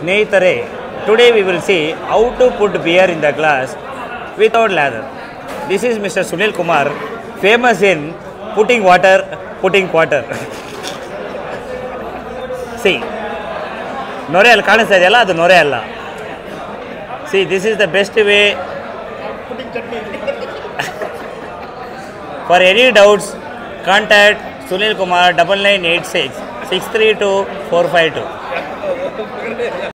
ಸ್ನೇಹಿತರೆ, today we will see how to put beer in the glass without lather. This is Mr. Sunil Kumar, famous in putting water, putting quarter. See, nore alli ಕಾಣಿಸ್ತಾ ಇದೆಯಲ್ಲ, ಅದು ನೊರೆ ಅಲ್ಲ. See, this is the best way. For any doubts, contact Sunil Kumar 9986 632 452.